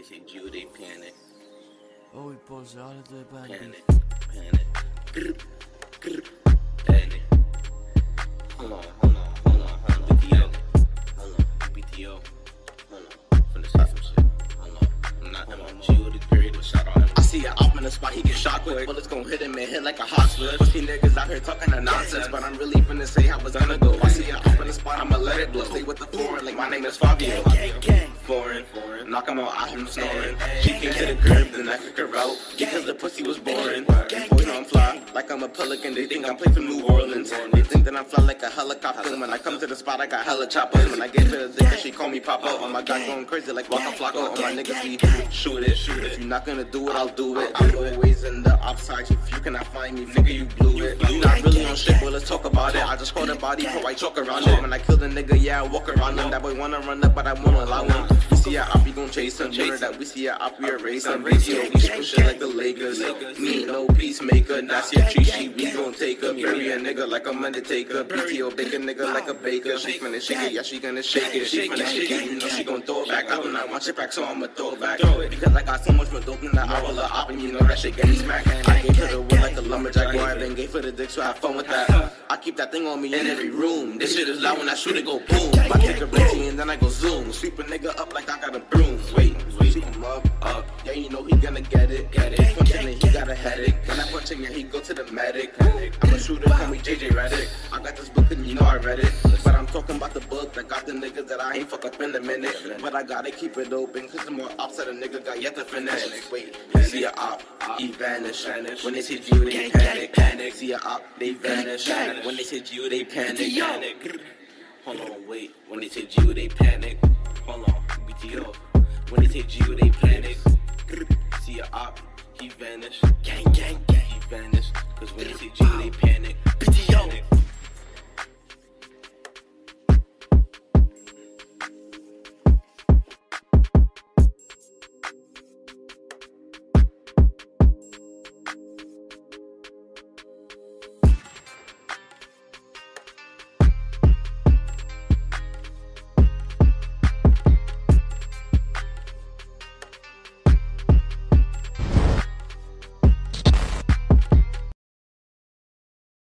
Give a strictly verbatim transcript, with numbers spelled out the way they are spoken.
they say Jew, they panic. Oh, boys, all of the band. Panic, panic, grr, grr, panic. Hold on, hold on, hold on, hold on, B T O, hold on, B T O, hold on, finna say some shit, hold on, I'm not him, I'm Jew, the period was shot on him. I see a op in the spot, he get shot quick, bullets gon' hit him and hit like a hot switch. Pussy niggas out here talking that nonsense, but I'm really finna say how it's gonna go. I see a op in the spot, I'ma let it blow. Stay with the foreign, like my name is Fabio. Foreign, foreign, knock him out, I hear him snoring. She came to the crib, then I took her out, because the pussy was boring. Boys know I'm fly, like I'm a pelican, they think I'm playing from New Orleans. They think that I'm fly like a helicopter. When I come to the spot, I got hella choppers. When I get to the dick, she call me Papa. Oh my God, going crazy like Waka Flocka. Oh my niggas be shoot it, shoot it. If you're not gonna do it, I'll do it. I'm always in the offside. If you cannot find me, nigga, you blew it. You not really on shit, well let's talk about it. I just hold a body, before I choke around it. When I kill the nigga, yeah, I walk around him. That boy wanna run up, but I won't allow him. We see a op, we gon' chase him. Chase that we see a op, we erase him. We see we spin shit like the Lakers. Me no peacemaker, that's your tree sheet, we gon' take her. Bury a nigga like I'm Undertaker. B T O bake a nigga like a baker. She finna shake it, yeah, she gonna shake it. She finna shake it, you know she gon' throw it back. I do not want it back, so I'ma throw it back. Because I got so much more dope in the hour of op, and you know that shit getting smacked. I gave her the wood like a lumberjack, boy, I then gave her the dick, so I have fun with that. I keep that thing on me in every room. This shit is loud when I shoot it, go boom. I take a Richie and then I go zoom. Sweep a nigga up like I got a broom. Wait, sweep him up, up. Yeah, you know he gonna get it, get it. Punching it, he got a headache. When I punch him, yeah, he go to the medic. I'm a shooter, call me J J Redick. I got this book and you know I read it. But I'm talking about the book that got the niggas that I ain't fuck up in a minute. But I gotta keep it open, cause the more ops that a nigga got yet to finish. Wait, you see a op, he vanish. When they say you, they panic, panic. See a op, they vanish. When they say you, they panic, panic. Hold on, wait. When they say you, they panic. Hold on, B T O. When they say you, they panic. See a op, he vanish. Gang, gang, gang, he vanish. Cause when they say you, they panic. B T O.